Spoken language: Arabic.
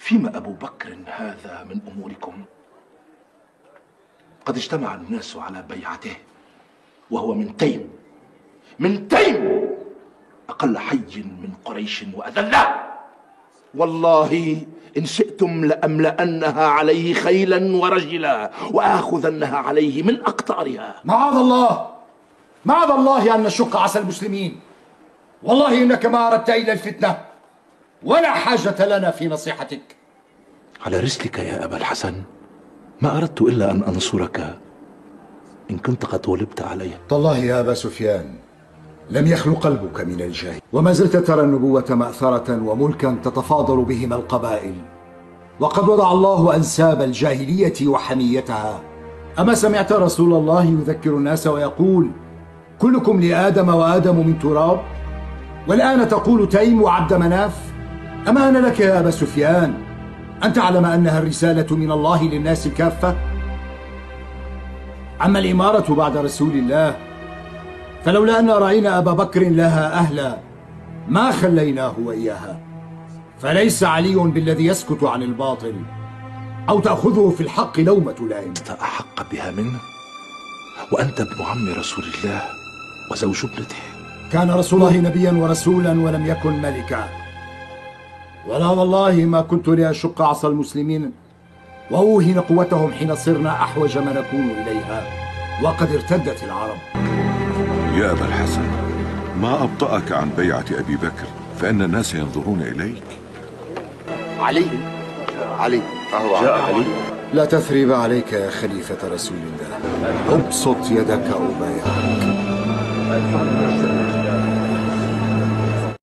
فيما أبو بكر هذا من أموركم؟ قد اجتمع الناس على بيعته وهو من تيم أقل حي من قريش وأذله. والله إن شئتم لأملأنها عليه خيلا ورجلا وآخذنها عليه من أقطارها. معاذ الله أن نشق عسى المسلمين. والله إنك ما أردت إلا الفتنة، ولا حاجة لنا في نصيحتك. على رسلك يا أبا الحسن، ما أردت إلا أن أنصرك إن كنت قد غلبت علي. تالله يا أبا سفيان لم يخلو قلبك من الجاهل، وما زلت ترى النبوة مأثرة وملكا تتفاضل بهما القبائل، وقد وضع الله أنساب الجاهلية وحميتها. أما سمعت رسول الله يذكر الناس ويقول: كلكم لآدم وآدم من تراب، والآن تقول تيم وعبد مناف؟ أما أنا لك يا أبا سفيان أن تعلم أنها الرسالة من الله للناس كافة. أما الإمارة بعد رسول الله فلولا أن رأينا أبا بكر لها أهلا ما خليناه وإياها، فليس علي بالذي يسكت عن الباطل أو تأخذه في الحق لومة لائم. أنت أحق بها منه، وأنت ابن عم رسول الله وزوج ابنته. كان رسول الله نبيا ورسولا ولم يكن ملكا، ولا والله ما كنت لأشق عصا المسلمين وأوهن قوتهم حين صرنا أحوج ما نكون إليها وقد ارتدت العرب. يا أبا الحسن، ما أبطأك عن بيعة أبي بكر؟ فإن الناس ينظرون إليك. علي جاء علي. لا تثريب عليك يا خليفة رسول الله، ابسط يدك أبايعك.